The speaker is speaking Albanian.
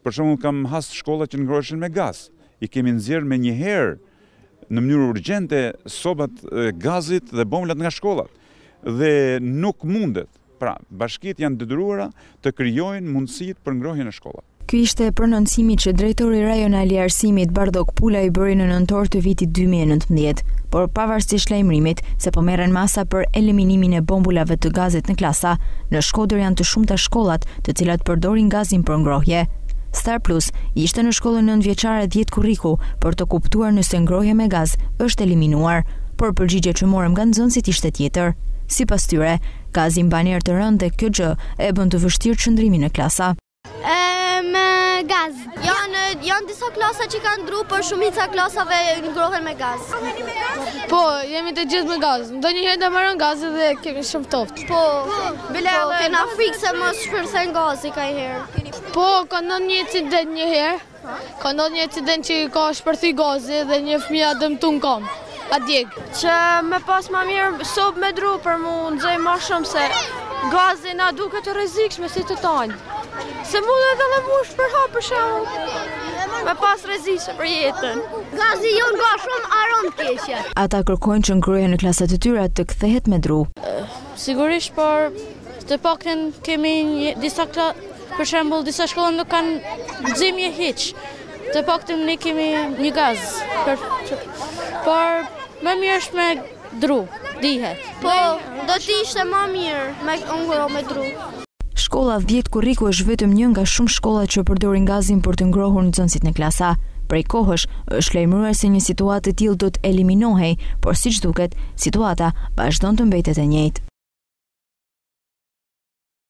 Për shembull kam has shkolla që ngroheshin me gaz. I kemi nxjerrë me një herë në mënyrë urgjente sobat e gazit dhe bombat nga shkollat. Dhe nuk mundet. Pra, bashkitë janë detyruara të krijojnë mundësitë për ngrohjen e shkollat. Ky ishte prononcimi që drejtori rajonal i arsimit Bardok Pula i bëri në nëntor të vitit 2019, por pavarësisht lajmërimit se po merren masa për eliminimin e bombulave të gazit në klasa, në Shkodër janë të shumta shkollat të cilat përdorin gazin për ngrohje. Star Plus ishte në shkollën 9-vjeçare 10 kurriku për të kuptuar nëse ngrohja me gaz është eliminuar, por përgjigje që morëm nga nxënësit ishte tjetër. Sipas tyre, gazi mban erë të rënd dhe kjo gjë e bën të vështirë qëndrimin në klasa. Me gaz. Janë disa klasa që kanë ndru, por shumica klasave ngrohen me gaz. Po, jemi të gjithë me gaz. Ndonjëherë do marrën gaz dhe kemi shumë ftoft. Po, kena frikë se mos shpërthen gazi kajherë. Po, ka ndodhur një incident një herë. Ka ndodhur një incident që ka shpërthy gazi dhe një fëmijë dëmtu në kam. A djeg. Që me pas ma mirë sop me dru për mu nxej ma shumë se gazi na duket të rrezikshme si të tanë. Se mundet edhe mu shpërha për shembull. Me pas rrezikshme për jetën. Gazi jon ka shumë aromë keqe. Ata kërkojnë që ngrohja në klasat e tyre të kthehet me dru. Sigurisht, por të paktën kemi për shembull disa shkolla nuk kanë nxemje hiç. Të paktën ne kemi një gaz. Por më mirë është me dru, dihet. Po, do të ishte më mirë me ngrohje me dru. Shkolla 10 kurriku është vetëm një nga shumë shkollat që përdorin gazin për të ngrohur nxënësit në klasa. Prej kohësh është lajmëruar se një situatë e tillë do të eliminohej, por siç duket, situata vazhdon të mbetet e njëjtë.